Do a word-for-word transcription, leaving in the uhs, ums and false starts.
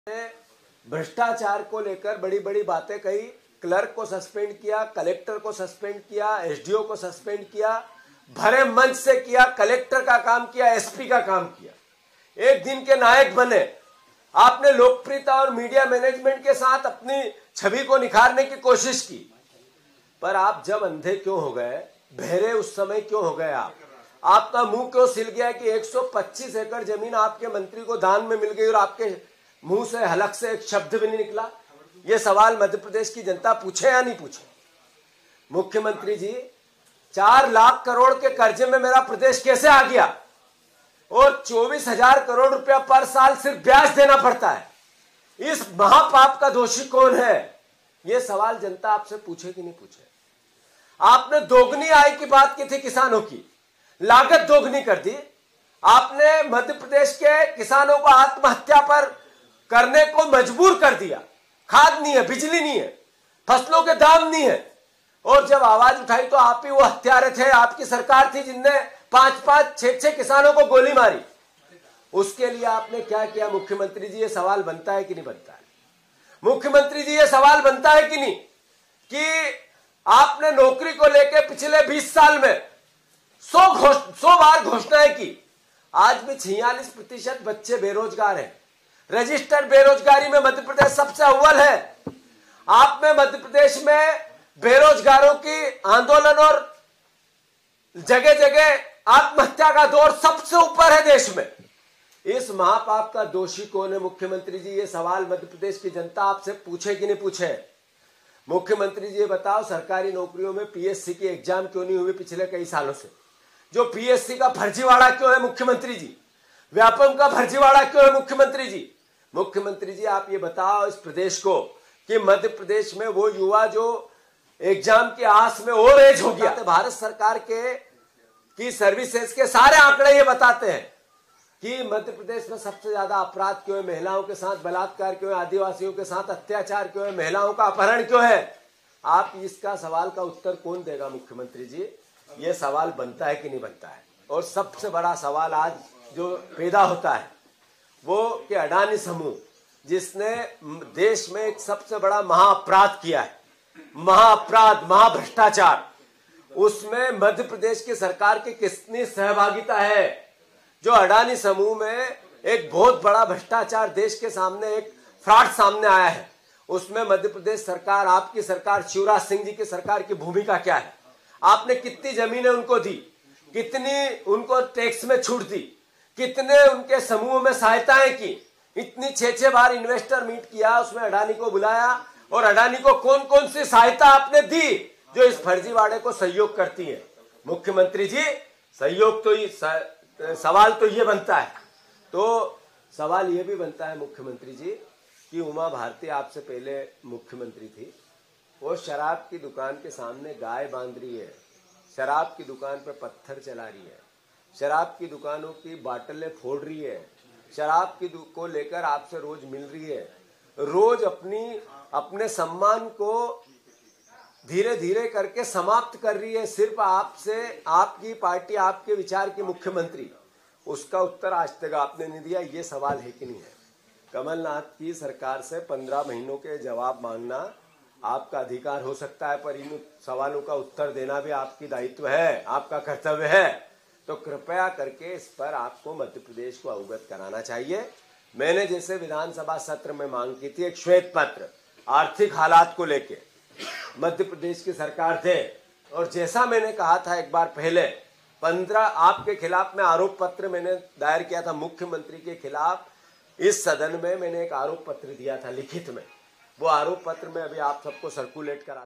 भ्रष्टाचार को लेकर बड़ी बड़ी बातें कही। क्लर्क को सस्पेंड किया, कलेक्टर को सस्पेंड किया, एसडीओ को सस्पेंड किया, भरे मंच से किया, कलेक्टर का काम किया, एसपी का काम किया। एक दिन के नायक बने। आपने लोकप्रियता और मीडिया मैनेजमेंट के साथ अपनी छवि को निखारने की कोशिश की, पर आप जब अंधे क्यों हो गए, बहरे उस समय क्यों हो गए? आप आपका मुंह क्यों सिल गया कि एक सौ पच्चीस एकड़ जमीन आपके मंत्री को दान में मिल गई और आपके मुंह से हलक से एक शब्द भी नहीं निकला? ये सवाल मध्य प्रदेश की जनता पूछे या नहीं पूछे? मुख्यमंत्री जी, चार लाख करोड़ के कर्जे में मेरा प्रदेश कैसे आ गया और चौबीस हजार करोड़ रुपया पर साल सिर्फ ब्याज देना पड़ता है? इस महापाप का दोषी कौन है? ये सवाल जनता आपसे पूछे कि नहीं पूछे? आपने दोगुनी आय की बात की थी, किसानों की लागत दोगुनी कर दी। आपने मध्य प्रदेश के किसानों को आत्महत्या पर करने को मजबूर कर दिया। खाद नहीं है, बिजली नहीं है, फसलों के दाम नहीं है, और जब आवाज उठाई तो आप ही वो हत्यारे थे। आपकी सरकार थी जिनने पांच पांच छह छह किसानों को गोली मारी। उसके लिए आपने क्या किया? मुख्यमंत्री जी, ये सवाल बनता है कि नहीं बनता है? मुख्यमंत्री जी, ये सवाल बनता है कि नहीं कि आपने नौकरी को लेकर पिछले बीस साल में सौ घोष सौ बार घोषणाएं की, आज भी छियालीस प्रतिशत बच्चे बेरोजगार हैं। रजिस्टर्ड बेरोजगारी में मध्य प्रदेश सबसे अव्वल है। आप में मध्य प्रदेश में बेरोजगारों की आंदोलन और जगह जगह आत्महत्या का दौर सबसे ऊपर है देश में। इस महापाप का दोषी कौन है? मुख्यमंत्री जी, ये सवाल मध्य प्रदेश की जनता आपसे पूछे कि नहीं पूछे? मुख्यमंत्री जी, ये बताओ, सरकारी नौकरियों में पीएससी की एग्जाम क्यों नहीं हुई पिछले कई सालों से? जो पीएससी का फर्जीवाड़ा क्यों है मुख्यमंत्री जी? व्यापम का फर्जीवाड़ा क्यों है मुख्यमंत्री जी? मुख्यमंत्री जी, आप ये बताओ इस प्रदेश को कि मध्य प्रदेश में वो युवा जो एग्जाम की आस में और एज हो गया। तो भारत सरकार के की सर्विसेज के सारे आंकड़े ये बताते हैं कि मध्य प्रदेश में सबसे ज्यादा अपराध क्यों है, महिलाओं के साथ बलात्कार क्यों है, आदिवासियों के साथ अत्याचार क्यों है, महिलाओं का अपहरण क्यों है? आप इसका सवाल का उत्तर कौन देगा मुख्यमंत्री जी? ये सवाल बनता है कि नहीं बनता है? और सबसे बड़ा सवाल आज जो पैदा होता है वो कि अडानी समूह, जिसने देश में एक सबसे बड़ा महाअपराध किया है, महाअपराध, महाभ्रष्टाचार, उसमें मध्य प्रदेश की सरकार की कितनी सहभागिता है? जो अडानी समूह में एक बहुत बड़ा भ्रष्टाचार देश के सामने, एक फ्रॉड सामने आया है, उसमें मध्य प्रदेश सरकार, आपकी सरकार, शिवराज सिंह जी की सरकार की भूमिका क्या है? आपने कितनी जमीनें उनको दी, कितनी उनको टैक्स में छूट दी, कितने उनके समूह में सहायताएं की? इतनी छह छह बार इन्वेस्टर मीट किया, उसमें अडानी को बुलाया, और अडानी को कौन कौन सी सहायता आपने दी जो इस फर्जीवाड़े को सहयोग करती है? मुख्यमंत्री जी, सहयोग तो ये सवाल तो ये बनता है, तो सवाल ये भी बनता है मुख्यमंत्री जी कि उमा भारती आपसे पहले मुख्यमंत्री थी, वो शराब की दुकान के सामने गाय बांध रही है, शराब की दुकान पर पत्थर चला रही है, शराब की दुकानों की बाटलें फोड़ रही है, शराब की को लेकर आपसे रोज मिल रही है, रोज अपनी अपने सम्मान को धीरे धीरे करके समाप्त कर रही है सिर्फ आपसे, आपकी पार्टी, आपके विचार की मुख्यमंत्री। उसका उत्तर आज तक आपने नहीं दिया। ये सवाल है कि नहीं है? कमलनाथ की सरकार से पंद्रह महीनों के जवाब मांगना आपका अधिकार हो सकता है, पर इन सवालों का उत्तर देना भी आपकी दायित्व है, आपका कर्तव्य है। तो कृपया करके इस पर आपको मध्य प्रदेश को अवगत कराना चाहिए। मैंने जैसे विधानसभा सत्र में मांग की थी एक श्वेत पत्र आर्थिक हालात को लेके, मध्य प्रदेश की सरकार थे, और जैसा मैंने कहा था एक बार पहले, पंद्रह आपके खिलाफ में आरोप पत्र मैंने दायर किया था, मुख्यमंत्री के खिलाफ इस सदन में मैंने एक आरोप पत्र दिया था लिखित में। वो आरोप पत्र में अभी आप सबको सर्कुलेट करा